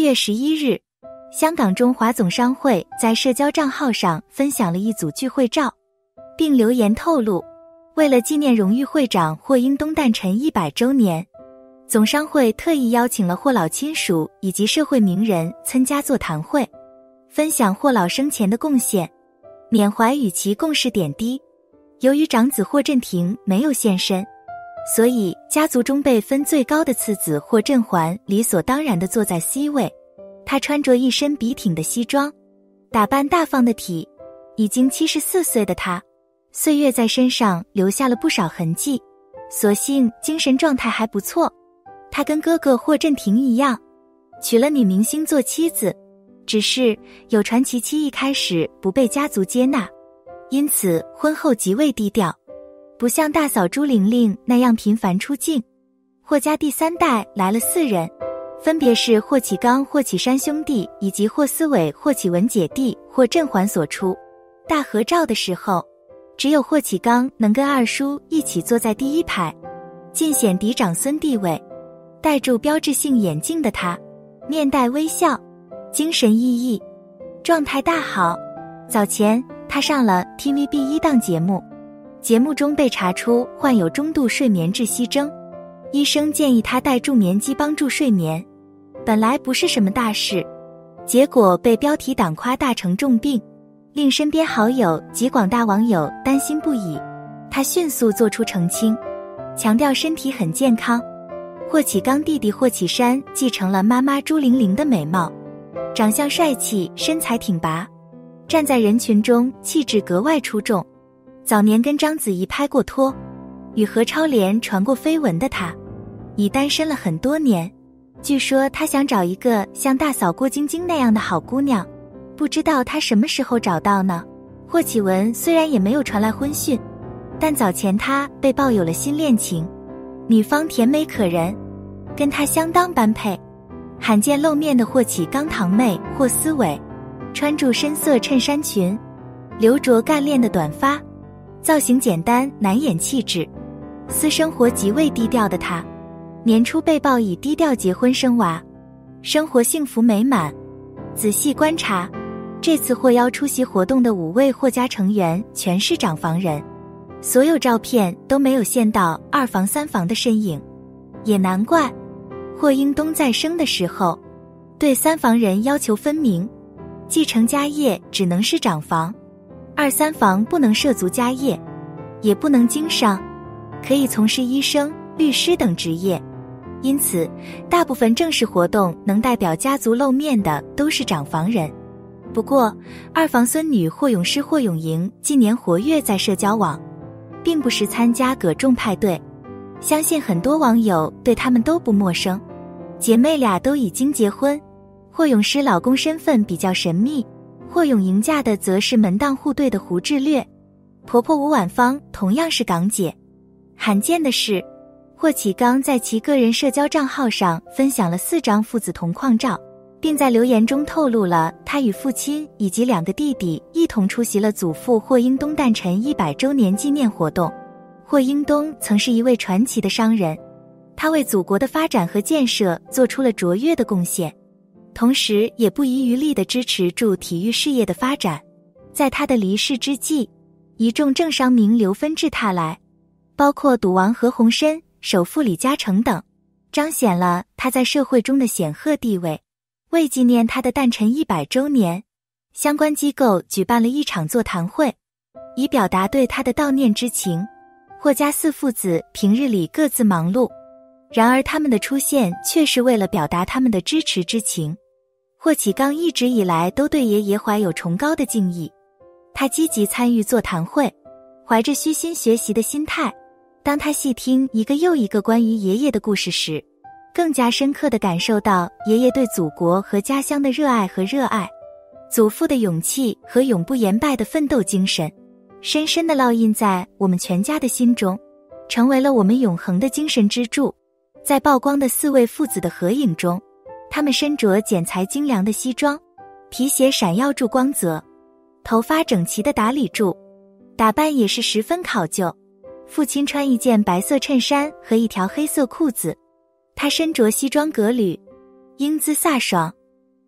月11日，香港中华总商会在社交账号上分享了一组聚会照，并留言透露，为了纪念荣誉会长霍英东诞辰100周年，总商会特意邀请了霍老亲属以及社会名人参加座谈会，分享霍老生前的贡献，缅怀与其共事点滴。由于长子霍震霆没有现身，所以家族中辈分最高的次子霍震寰理所当然地坐在 C 位。他穿着一身笔挺的西装，打扮大方的体，已经74岁的他，岁月在身上留下了不少痕迹，所幸精神状态还不错。他跟哥哥霍震霆一样，娶了女明星做妻子，只是有传其妻一开始不被家族接纳，因此婚后极为低调，不像大嫂朱玲玲那样频繁出镜。霍家第3代来了4人，分别是霍启刚、霍启山兄弟以及霍思伟、霍启文姐弟霍震寰所出。大合照的时候，只有霍启刚能跟二叔一起坐在第1排，尽显嫡长孙地位。戴住标志性眼镜的他，面带微笑，精神奕奕，状态大好。早前他上了 TVB 1档节目，节目中被查出患有中度睡眠窒息症，医生建议他戴助眠机帮助睡眠。本来不是什么大事，结果被标题党夸大成重病，令身边好友及广大网友担心不已。他迅速做出澄清，强调身体很健康。霍启刚弟弟霍启山继承了妈妈朱玲玲的美貌，长相帅气，身材挺拔，站在人群中气质格外出众。早年跟章子怡拍过拖，与何超莲传过绯闻的他，已单身了很多年。据说他想找一个像大嫂郭晶晶那样的好姑娘，不知道他什么时候找到呢？霍启文虽然也没有传来婚讯，但早前他被曝有了新恋情，女方甜美可人，跟他相当般配。罕见露面的霍启刚堂妹霍思伟，穿着深色衬衫裙，留着干练的短发，造型简单难掩气质。私生活极为低调的他，年初被曝以低调结婚生娃，生活幸福美满。仔细观察，这次获邀出席活动的5位霍家成员全是长房人，所有照片都没有现到2房3房的身影。也难怪霍英东在生的时候对3房人要求分明，继承家业只能是长房，2、3房不能涉足家业，也不能经商，可以从事医生、律师等职业。因此大部分正式活动能代表家族露面的都是长房人。不过2房孙女霍永诗、霍永莹近年活跃在社交网，并不时参加葛重派对，相信很多网友对她们都不陌生。姐妹俩都已经结婚，霍永诗老公身份比较神秘，霍永莹嫁的则是门当户对的胡志略，婆婆吴婉芳同样是港姐。罕见的是，霍启刚在其个人社交账号上分享了4张父子同框照，并在留言中透露了他与父亲以及2个弟弟一同出席了祖父霍英东诞辰100周年纪念活动。霍英东曾是一位传奇的商人，他为祖国的发展和建设做出了卓越的贡献，同时也不遗余力地支持助体育事业的发展。在他的离世之际，一众政商名流纷至沓来，包括赌王何鸿燊、首富李嘉诚等，彰显了他在社会中的显赫地位。为纪念他的诞辰100周年，相关机构举办了一场座谈会，以表达对他的悼念之情。霍家4父子平日里各自忙碌，然而他们的出现却是为了表达他们的支持之情。霍启刚一直以来都对爷爷怀有崇高的敬意，他积极参与座谈会，怀着虚心学习的心态。当他细听一个又一个关于爷爷的故事时，更加深刻地感受到爷爷对祖国和家乡的热爱和热爱，祖父的勇气和永不言败的奋斗精神，深深地烙印在我们全家的心中，成为了我们永恒的精神支柱。在曝光的4位父子的合影中，他们身着剪裁精良的西装，皮鞋闪耀住光泽，头发整齐地打理住，打扮也是十分考究。父亲穿一件白色衬衫和一条黑色裤子，他身着西装革履，英姿飒爽，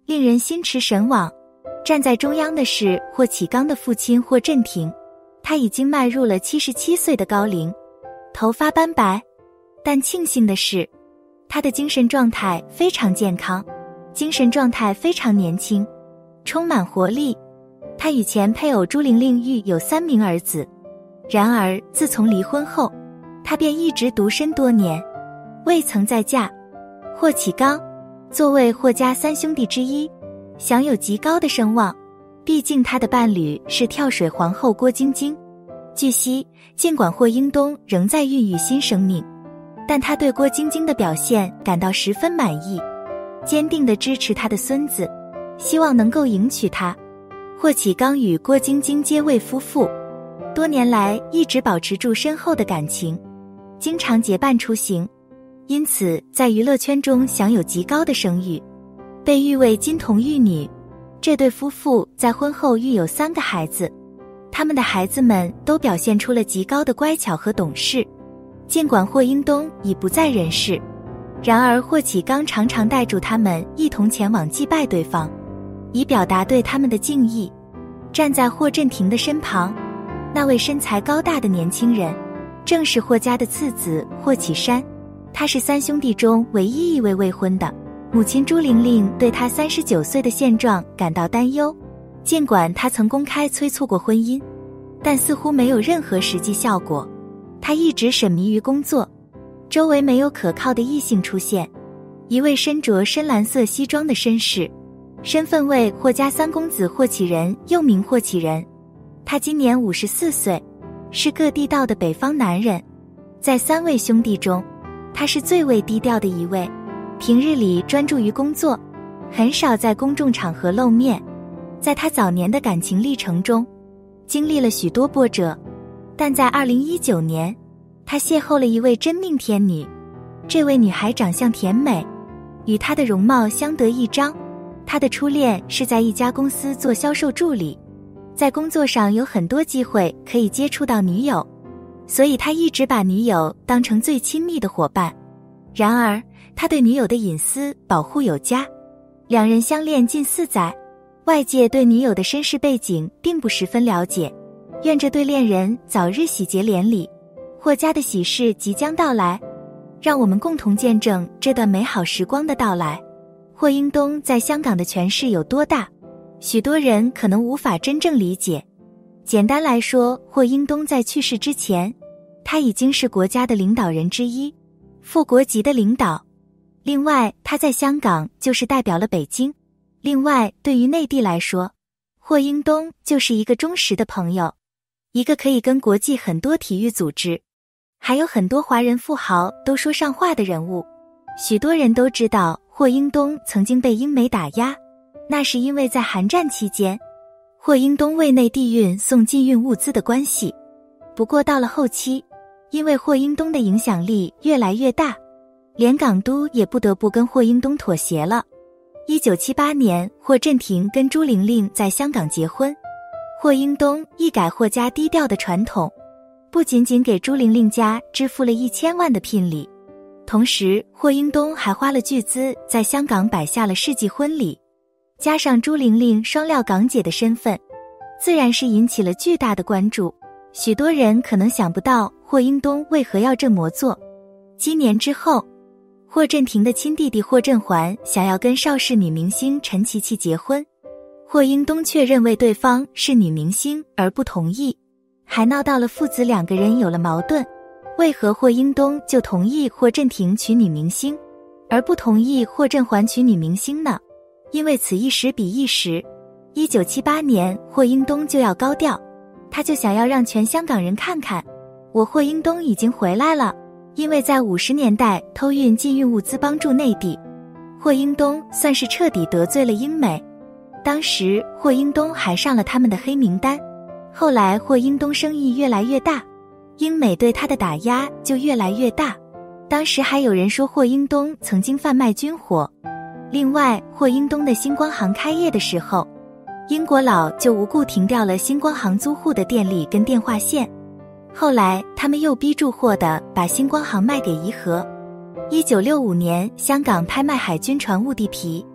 令人心驰神往。站在中央的是霍启刚的父亲霍震霆，他已经迈入了77岁的高龄，头发斑白，但庆幸的是，他的精神状态非常健康，精神状态非常年轻，充满活力。他与前配偶朱玲玲育有3名儿子，然而自从离婚后，他便一直独身多年，未曾再嫁。霍启刚作为霍家3兄弟之一，享有极高的声望，毕竟他的伴侣是跳水皇后郭晶晶。据悉，尽管霍英东仍在孕育新生命，但他对郭晶晶的表现感到十分满意，坚定地支持他的孙子，希望能够迎娶她。霍启刚与郭晶晶结为夫妇，多年来一直保持住深厚的感情，经常结伴出行，因此在娱乐圈中享有极高的声誉，被誉为金童玉女。这对夫妇在婚后育有3个孩子，他们的孩子们都表现出了极高的乖巧和懂事。尽管霍英东已不在人世，然而霍启刚常常带住他们一同前往祭拜对方，以表达对他们的敬意。站在霍震霆的身旁，那位身材高大的年轻人，正是霍家的次子霍启山。他是3兄弟中唯一一位未婚的。母亲朱玲玲对他39岁的现状感到担忧，尽管他曾公开催促过婚姻，但似乎没有任何实际效果。他一直沉迷于工作，周围没有可靠的异性出现。一位身着深蓝色西装的绅士，身份为霍家3公子霍启仁，又名霍启仁。他今年54岁，是个地道的北方男人。在3位兄弟中，他是最为低调的一位，平日里专注于工作，很少在公众场合露面。在他早年的感情历程中，经历了许多波折，但在2019年，他邂逅了一位真命天女。这位女孩长相甜美，与他的容貌相得益彰。他的初恋是在一家公司做销售助理，在工作上有很多机会可以接触到女友，所以他一直把女友当成最亲密的伙伴。然而，他对女友的隐私保护有加，两人相恋近4载，外界对女友的身世背景并不十分了解。愿这对恋人早日喜结连理，霍家的喜事即将到来，让我们共同见证这段美好时光的到来。霍英东在香港的权势有多大，许多人可能无法真正理解。简单来说，霍英东在去世之前，他已经是国家的领导人之一，副国级的领导。另外，他在香港就是代表了北京。另外，对于内地来说，霍英东就是一个忠实的朋友，一个可以跟国际很多体育组织，还有很多华人富豪都说上话的人物。许多人都知道霍英东曾经被英美打压，那是因为在韩战期间，霍英东为内地运送禁运物资的关系。不过到了后期，因为霍英东的影响力越来越大，连港督也不得不跟霍英东妥协了。1978年，霍震霆跟朱玲玲在香港结婚，霍英东一改霍家低调的传统，不仅仅给朱玲玲家支付了1000万的聘礼，同时霍英东还花了巨资在香港摆下了世纪婚礼。加上朱玲玲双料港姐的身份，自然是引起了巨大的关注。许多人可能想不到霍英东为何要这么做。7年之后，霍震霆的亲弟弟霍震寰想要跟邵氏女明星陈琪琪结婚，霍英东却认为对方是女明星而不同意，还闹到了父子2个人有了矛盾。为何霍英东就同意霍震霆娶女明星，而不同意霍震寰娶女明星呢？因为此一时彼一时。1978年，霍英东就要高调，他就想要让全香港人看看，我霍英东已经回来了。因为在50年代偷运禁运物资帮助内地，霍英东算是彻底得罪了英美。当时霍英东还上了他们的黑名单。后来霍英东生意越来越大，英美对他的打压就越来越大。当时还有人说霍英东曾经贩卖军火。另外，霍英东的星光行开业的时候，英国佬就无故停掉了星光行租户的电力跟电话线。后来他们又逼住货的把星光行卖给怡和。1965年，香港拍卖海军船务地皮，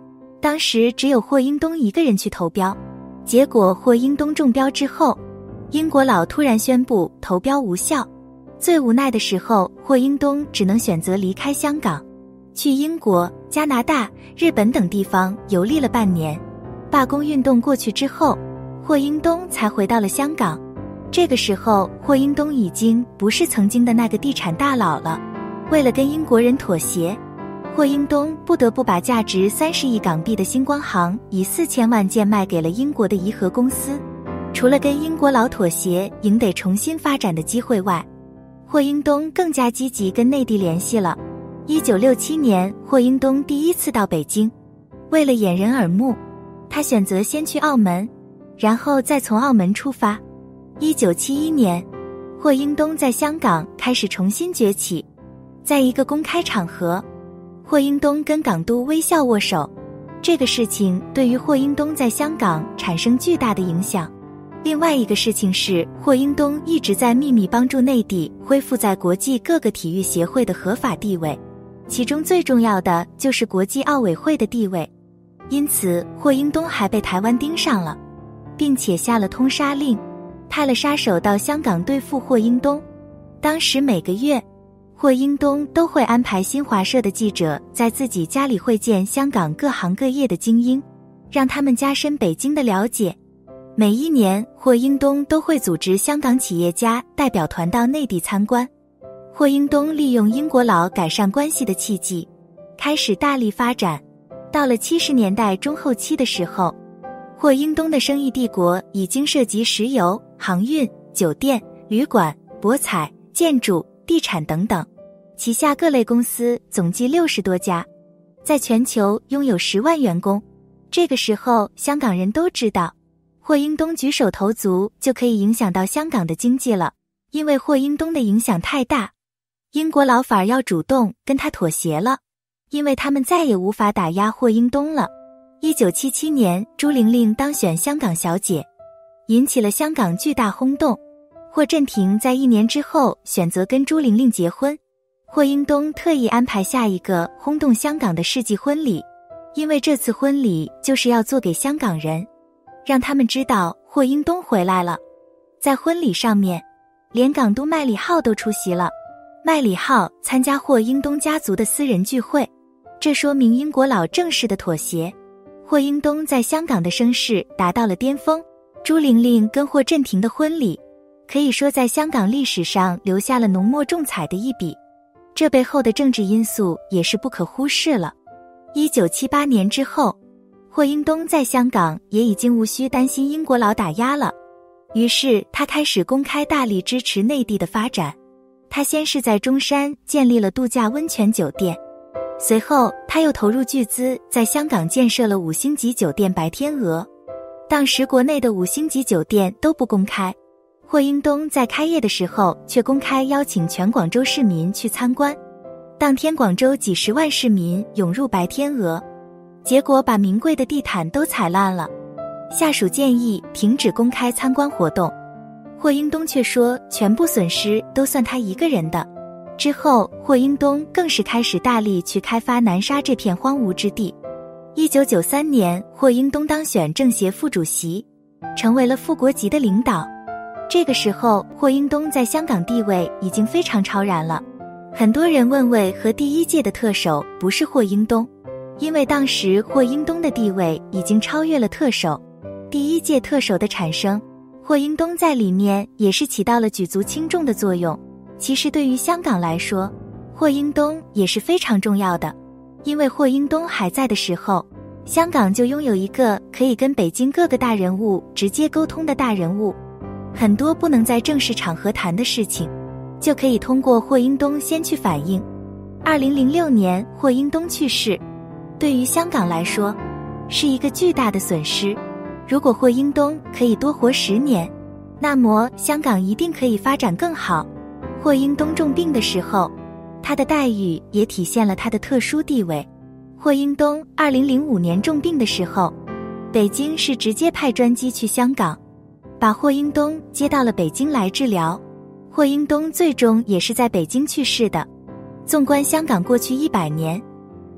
当时只有霍英东一个人去投标，结果霍英东中标之后，英国佬突然宣布投标无效。最无奈的时候，霍英东只能选择离开香港，去英国、加拿大、日本等地方游历了半年。罢工运动过去之后，霍英东才回到了香港。这个时候，霍英东已经不是曾经的那个地产大佬了。为了跟英国人妥协，霍英东不得不把价值30亿港币的星光行以4000万件卖给了英国的颐和公司。除了跟英国佬妥协，赢得重新发展的机会外，霍英东更加积极跟内地联系了。1967年，霍英东第一次到北京，为了掩人耳目，他选择先去澳门，然后再从澳门出发。1971年，霍英东在香港开始重新崛起。在一个公开场合，霍英东跟港督微笑握手，这个事情对于霍英东在香港产生巨大的影响。另外一个事情是，霍英东一直在秘密帮助内地恢复在国际各个体育协会的合法地位，其中最重要的就是国际奥委会的地位。因此，霍英东还被台湾盯上了，并且下了通杀令，派了杀手到香港对付霍英东。当时每个月，霍英东都会安排新华社的记者在自己家里会见香港各行各业的精英，让他们加深北京的了解。每一年，霍英东都会组织香港企业家代表团到内地参观。霍英东利用英国佬改善关系的契机，开始大力发展。到了70年代中后期的时候，霍英东的生意帝国已经涉及石油、航运、酒店、旅馆、博彩、建筑、地产等等，旗下各类公司总计60多家，在全球拥有10万员工。这个时候，香港人都知道，霍英东举手投足就可以影响到香港的经济了。因为霍英东的影响太大，英国佬反而要主动跟他妥协了，因为他们再也无法打压霍英东了。1977年，朱玲玲当选香港小姐，引起了香港巨大轰动。霍震霆在1年之后选择跟朱玲玲结婚，霍英东特意安排下一个轰动香港的世纪婚礼，因为这次婚礼就是要做给香港人，让他们知道霍英东回来了。在婚礼上面，连港督麦理浩都出席了。麦理浩参加霍英东家族的私人聚会，这说明英国佬正式的妥协。霍英东在香港的声势达到了巅峰。朱玲玲跟霍震霆的婚礼，可以说在香港历史上留下了浓墨重彩的一笔，这背后的政治因素也是不可忽视了。1978年之后，霍英东在香港也已经无需担心英国佬打压了，于是他开始公开大力支持内地的发展。他先是在中山建立了度假温泉酒店，随后他又投入巨资在香港建设了5星级酒店白天鹅。当时国内的5星级酒店都不公开，霍英东在开业的时候却公开邀请全广州市民去参观。当天广州几10万市民涌入白天鹅，结果把名贵的地毯都踩烂了。下属建议停止公开参观活动，霍英东却说全部损失都算他一个人的。之后霍英东更是开始大力去开发南沙这片荒芜之地。1993年，霍英东当选政协副主席，成为了副国级的领导。这个时候，霍英东在香港地位已经非常超然了。很多人问为何第一届的特首不是霍英东，因为当时霍英东的地位已经超越了特首。第一届特首的产生，霍英东在里面也是起到了举足轻重的作用。其实对于香港来说，霍英东也是非常重要的，因为霍英东还在的时候，香港就拥有一个可以跟北京各个大人物直接沟通的大人物，很多不能在正式场合谈的事情，就可以通过霍英东先去反映。2006年霍英东去世，对于香港来说是一个巨大的损失。如果霍英东可以多活10年，那么香港一定可以发展更好。霍英东重病的时候，他的待遇也体现了他的特殊地位。霍英东2005年重病的时候，北京是直接派专机去香港，把霍英东接到了北京来治疗。霍英东最终也是在北京去世的。纵观香港过去100年，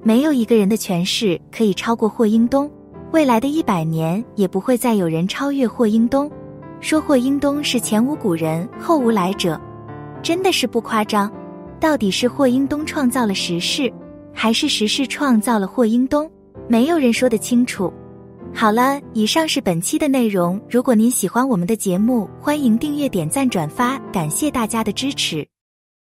没有一个人的权势可以超过霍英东，未来的100年也不会再有人超越霍英东。说霍英东是前无古人后无来者，真的是不夸张。到底是霍英东创造了时势，还是时势创造了霍英东？没有人说得清楚。好了，以上是本期的内容。如果您喜欢我们的节目，欢迎订阅、点赞、转发，感谢大家的支持。